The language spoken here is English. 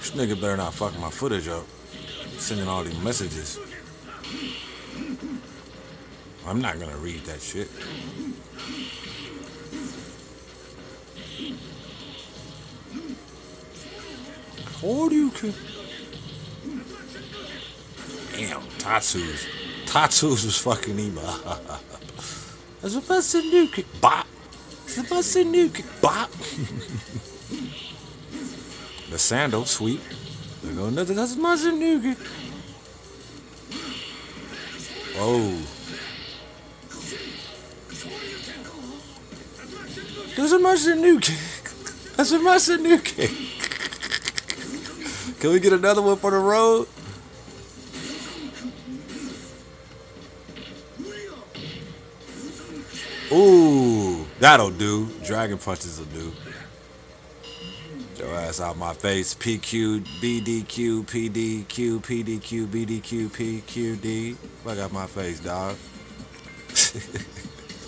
This nigga better not fuck my footage up. Sending all these messages. I'm not gonna read that shit. Or you can. Damn, Tatsu's was fucking emo. That's a bustin' new kick. Bop. It's a bustin' new kick. Bop. The sandal, sweet. There go another. That's a bustin' new kick. Oh. There's a bustin' new kick. That's a bustin' new kick. Can we get another one for the road? Ooh, that'll do. Dragon punches will do. Get your ass out my face. PQ, BDQ, PDQ, PDQ, BDQ, PQD. Fuck out my face, dog.